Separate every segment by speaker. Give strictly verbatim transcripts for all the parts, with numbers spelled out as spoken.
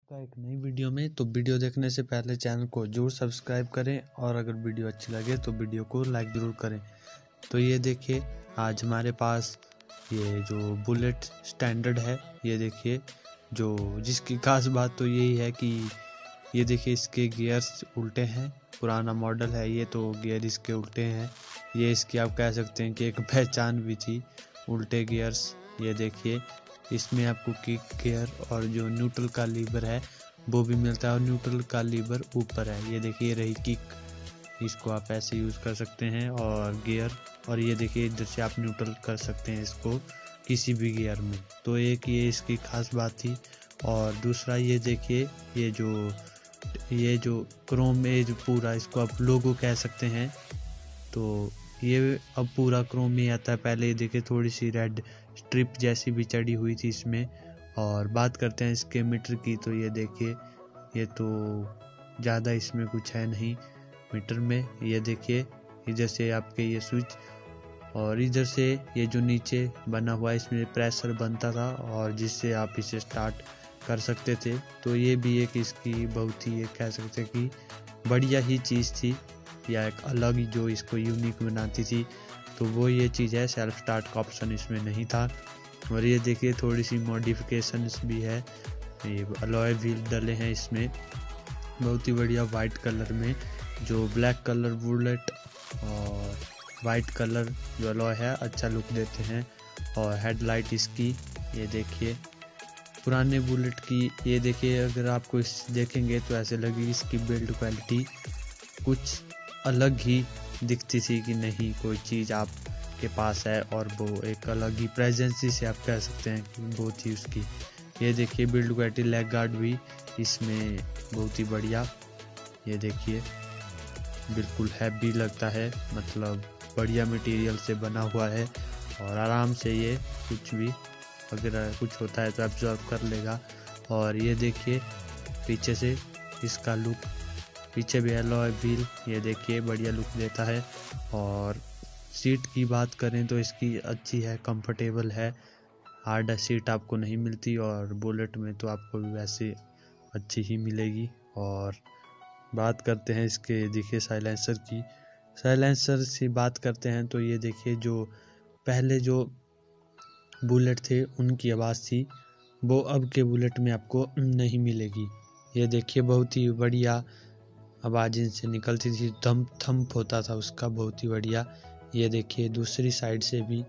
Speaker 1: का एक नई वीडियो में। तो वीडियो देखने से पहले चैनल को जरूर सब्सक्राइब करें और अगर वीडियो अच्छी लगे तो वीडियो को लाइक ज़रूर करें। तो ये देखिए आज हमारे पास ये जो बुलेट स्टैंडर्ड है, ये देखिए जो जिसकी खास बात तो यही है कि ये देखिए इसके गियर्स उल्टे हैं। पुराना मॉडल है ये, तो गियर इसके उल्टे हैं। ये इसकी आप कह सकते हैं कि एक पहचान भी थी, उल्टे गियर्स। ये देखिए इसमें आपको किक गियर और जो न्यूट्रल का लीवर है वो भी मिलता है और न्यूट्रल का लीवर ऊपर है। ये देखिए रही किक, इसको आप ऐसे यूज़ कर सकते हैं और गियर, और ये देखिए इधर से आप न्यूट्रल कर सकते हैं इसको किसी भी गियर में। तो एक ये इसकी खास बात थी। और दूसरा ये देखिए ये जो ये जो क्रोम एज पूरा, इसको आप लोगो कह सकते हैं। तो ये अब पूरा क्रोम में आता है। पहले ये देखिए थोड़ी सी रेड स्ट्रिप जैसी भी चढ़ी हुई थी इसमें। और बात करते हैं इसके मीटर की, तो ये देखिए ये तो ज़्यादा इसमें कुछ है नहीं मीटर में। ये देखिए इधर से आपके ये स्विच और इधर से ये जो नीचे बना हुआ है इसमें प्रेशर बनता था और जिससे आप इसे स्टार्ट कर सकते थे। तो ये भी एक इसकी बहुत ही एक कह सकते हैं कि बढ़िया ही चीज़ थी, या एक अलग जो इसको यूनिक बनाती थी। तो वो ये चीज़ है, सेल्फ स्टार्ट का ऑप्शन इसमें नहीं था। और ये देखिए थोड़ी सी मॉडिफिकेशंस भी है, ये अलॉय व्हील डले हैं इसमें बहुत ही बढ़िया वाइट कलर में। जो ब्लैक कलर बुलेट और वाइट कलर जो अलॉय है अच्छा लुक देते हैं। और हेडलाइट इसकी ये देखिए पुराने बुलेट की, ये देखिए अगर आपको इस देखेंगे तो ऐसे लगेगी इसकी बिल्ड क्वालिटी कुछ अलग ही दिखती थी कि नहीं कोई चीज़ आपके पास है, और वो एक अलग ही प्रेजेंस से आप कह सकते हैं कि वो थी उसकी। ये देखिए बिल्ड क्वालिटी, लेग गार्ड भी इसमें बहुत ही बढ़िया। ये देखिए बिल्कुल हैवी लगता है, मतलब बढ़िया मटेरियल से बना हुआ है और आराम से ये कुछ भी अगर कुछ होता है तो एब्जॉर्ब कर लेगा। और ये देखिए पीछे से इसका लुक, पीछे भी अलॉय व्हील ये देखिए बढ़िया लुक देता है। और सीट की बात करें तो इसकी अच्छी है, कंफर्टेबल है, हार्ड सीट आपको नहीं मिलती और बुलेट में तो आपको भी वैसे अच्छी ही मिलेगी। और बात करते हैं इसके देखिए साइलेंसर की, साइलेंसर से बात करते हैं तो ये देखिए जो पहले जो बुलेट थे उनकी आवाज़ थी वो अब के बुलेट में आपको नहीं मिलेगी। ये देखिए बहुत ही बढ़िया आवाज़ इनसे निकलती थी, थंप थंप होता था उसका, बहुत ही बढ़िया। ये देखिए दूसरी साइड से भी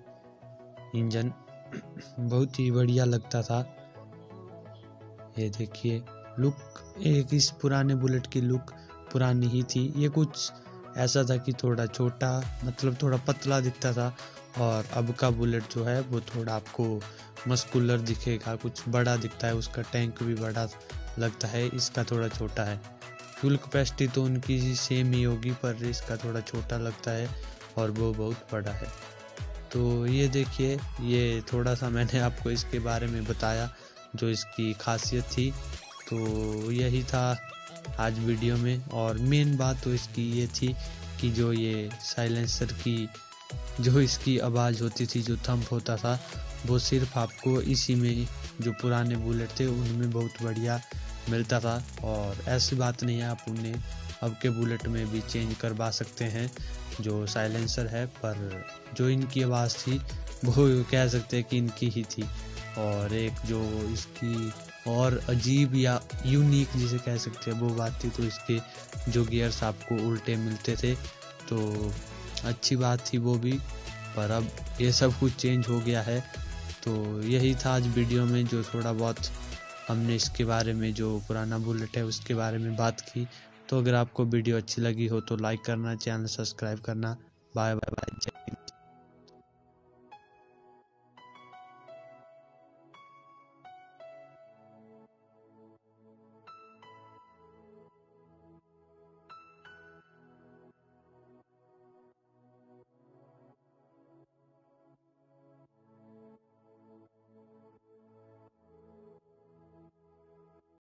Speaker 1: इंजन बहुत ही बढ़िया लगता था। ये देखिए लुक एक इस पुराने बुलेट की लुक पुरानी ही थी। ये कुछ ऐसा था कि थोड़ा छोटा, मतलब थोड़ा पतला दिखता था, और अब का बुलेट जो है वो थोड़ा आपको मस्कुलर दिखेगा, कुछ बड़ा दिखता है, उसका टैंक भी बड़ा लगता है, इसका थोड़ा छोटा है। फ्यूल कैपेसिटी तो उनकी सेम ही होगी पर इसका थोड़ा छोटा लगता है और वो बहुत बड़ा है। तो ये देखिए ये थोड़ा सा मैंने आपको इसके बारे में बताया जो इसकी खासियत थी। तो यही था आज वीडियो में। और मेन बात तो इसकी ये थी कि जो ये साइलेंसर की जो इसकी आवाज़ होती थी, जो थंप होता था, वो सिर्फ आपको इसी में जो पुराने बुलेट थे उनमें बहुत बढ़िया मिलता था। और ऐसी बात नहीं है, आप उन्हें अब के बुलेट में भी चेंज करवा सकते हैं जो साइलेंसर है, पर जो इनकी आवाज़ थी वो कह सकते हैं कि इनकी ही थी। और एक जो इसकी और अजीब या यूनिक जिसे कह सकते हैं वो बात थी, तो इसके जो गियर्स आपको उल्टे मिलते थे, तो अच्छी बात थी वो भी। पर अब ये सब कुछ चेंज हो गया है। तो यही था आज वीडियो में, जो थोड़ा बहुत हमने इसके बारे में जो पुराना बुलेट है उसके बारे में बात की। तो अगर आपको वीडियो अच्छी लगी हो तो लाइक करना, चैनल सब्सक्राइब करना। Bye bye bye.